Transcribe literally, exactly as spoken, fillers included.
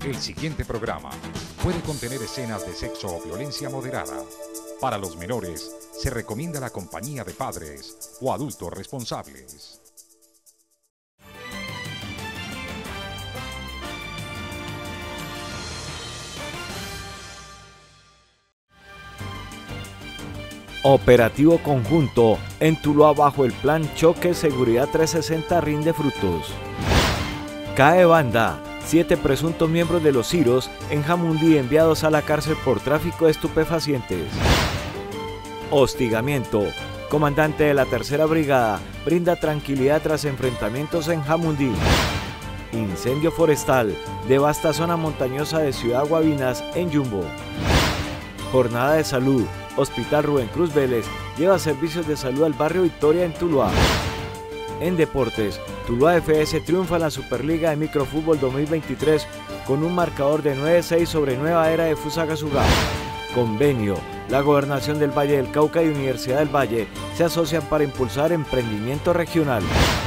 El siguiente programa puede contener escenas de sexo o violencia moderada. Para los menores, se recomienda la compañía de padres o adultos responsables. Operativo conjunto en Tuluá bajo el plan Choque Seguridad trescientos sesenta rinde frutos. Cae banda. Siete presuntos miembros de los Ciros en Jamundí enviados a la cárcel por tráfico de estupefacientes. Hostigamiento. Comandante de la tercera brigada brinda tranquilidad tras enfrentamientos en Jamundí. Incendio forestal. Devasta zona montañosa de Ciudad Guavinas en Yumbo. Jornada de salud. Hospital Rubén Cruz Vélez lleva servicios de salud al barrio Victoria en Tuluá. En deportes, Tuluá F S triunfa en la Superliga de Microfútbol dos mil veintitrés con un marcador de nueve seis sobre Nueva Era de Fusagasugá. Convenio. La Gobernación del Valle del Cauca y Universidad del Valle se asocian para impulsar emprendimiento regional.